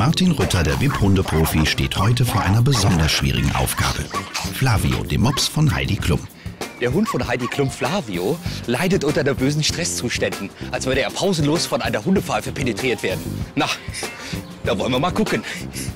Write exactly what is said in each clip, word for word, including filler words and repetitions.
Martin Rütter, der W I P-Hundeprofi, steht heute vor einer besonders schwierigen Aufgabe. Flavio, dem Mops von Heidi Klum. Der Hund von Heidi Klum, Flavio, leidet unter nervösen Stresszuständen, als würde er pausenlos von einer Hundepfeife penetriert werden. Na, da wollen wir mal gucken.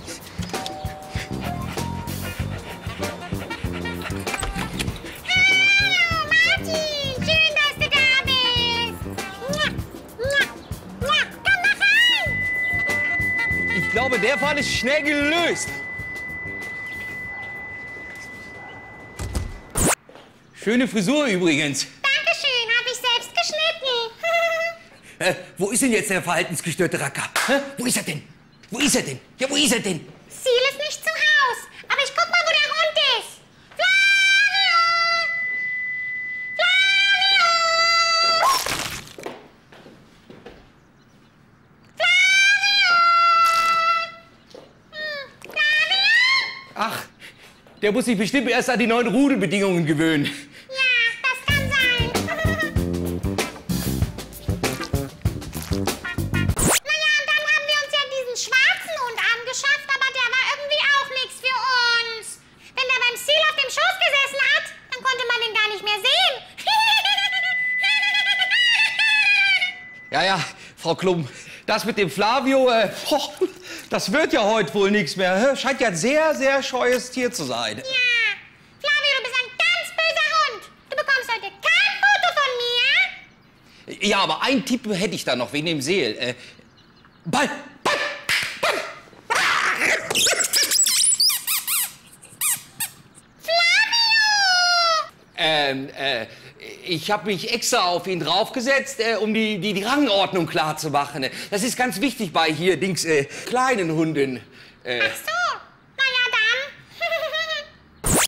Ich glaube, der Fall ist schnell gelöst. Schöne Frisur übrigens. Dankeschön, habe ich selbst geschnitten. äh, wo ist denn jetzt der verhaltensgestörte Racker? Hä? Wo ist er denn? Wo ist er denn? Ja, wo ist er denn? Seal ist nicht zu Haus, aber ich guck mal, wo der Hund ist. Flavio! Flavio! Flavio! Hm, Flavio? Ach, der muss sich bestimmt erst an die neuen Rudelbedingungen gewöhnen. Ja, ja, Frau Klum, das mit dem Flavio, äh, boah, das wird ja heute wohl nichts mehr. Scheint ja ein sehr, sehr scheues Tier zu sein. Ja, Flavio, du bist ein ganz böser Hund. Du bekommst heute kein Foto von mir. Ja, aber einen Tipp hätte ich da noch wegen dem Seel. Äh, Ball, Ball, Ball. Flavio! Ähm, äh, ich habe mich extra auf ihn draufgesetzt, äh, um die, die, die Rangordnung klar zu machen. Das ist ganz wichtig bei hier, Dings, äh, kleinen Hunden. Äh. Ach so, na ja dann.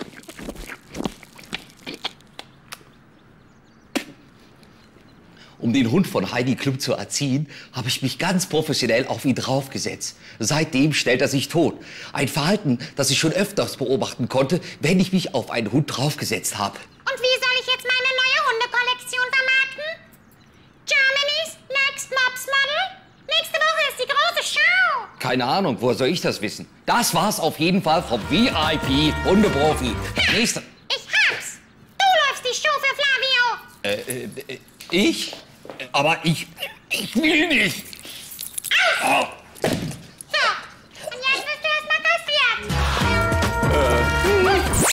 Um den Hund von Heidi Klum zu erziehen, habe ich mich ganz professionell auf ihn draufgesetzt. Seitdem stellt er sich tot. Ein Verhalten, das ich schon öfters beobachten konnte, wenn ich mich auf einen Hund draufgesetzt habe. Und wie soll ich jetzt meine neue Hundekollektion vermarkten? Germany's Next Mops Model? Nächste Woche ist die große Show. Keine Ahnung, woher soll ich das wissen? Das war's auf jeden Fall vom V I P-Hundeprofi. Nächste. Ich hab's. Du läufst die Show für Flavio. Äh, äh, ich? Aber ich, ich will nicht. Aus! Oh.